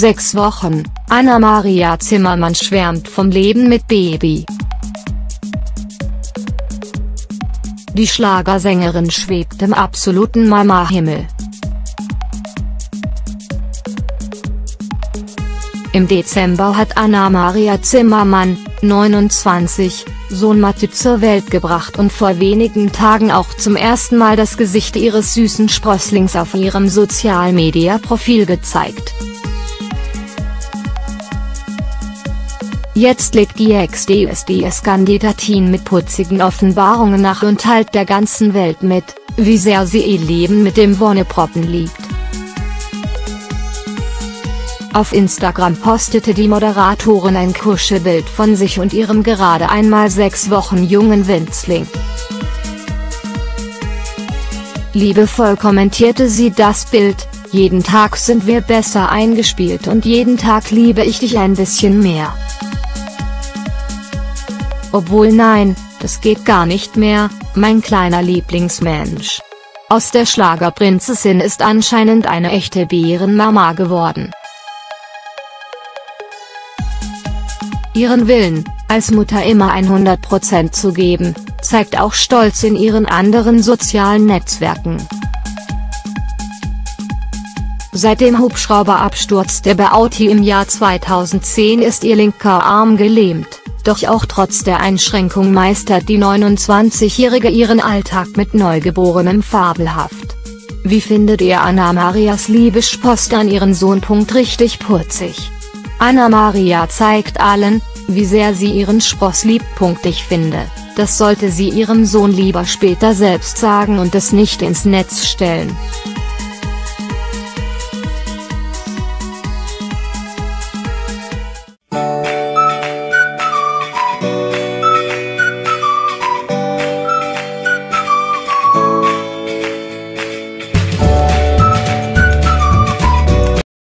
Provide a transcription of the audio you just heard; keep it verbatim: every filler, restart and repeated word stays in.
Sechs Wochen, Anna-Maria Zimmermann schwärmt vom Leben mit Baby. Die Schlagersängerin schwebt im absoluten Mama-Himmel. Im Dezember hat Anna-Maria Zimmermann, neunundzwanzig, Sohn Mathieu zur Welt gebracht und vor wenigen Tagen auch zum ersten Mal das Gesicht ihres süßen Sprösslings auf ihrem Social-Media-Profil gezeigt. Jetzt legt die Ex-D S D S-Kandidatin mit putzigen Offenbarungen nach und teilt der ganzen Welt mit, wie sehr sie ihr Leben mit dem Wonneproppen liebt. Auf Instagram postete die Moderatorin ein Kuschelbild von sich und ihrem gerade einmal sechs Wochen jungen Winzling. Liebevoll kommentierte sie das Bild: „Jeden Tag sind wir besser eingespielt und jeden Tag liebe ich dich ein bisschen mehr. Obwohl nein, das geht gar nicht mehr, mein kleiner Lieblingsmensch." Aus der Schlagerprinzessin ist anscheinend eine echte Bärenmama geworden. Ihren Willen, als Mutter immer hundert Prozent zu geben, zeigt auch stolz in ihren anderen sozialen Netzwerken. Seit dem Hubschrauberabsturz der bei Audi im Jahr zweitausendzehn ist ihr linker Arm gelähmt, doch auch trotz der Einschränkung meistert die neunundzwanzigjährige ihren Alltag mit Neugeborenem fabelhaft. Wie findet ihr Anna-Marias Liebespost an ihren Sohn? Richtig putzig. Anna-Maria zeigt allen, wie sehr sie ihren Spross liebt. Ich finde, das sollte sie ihrem Sohn lieber später selbst sagen und es nicht ins Netz stellen.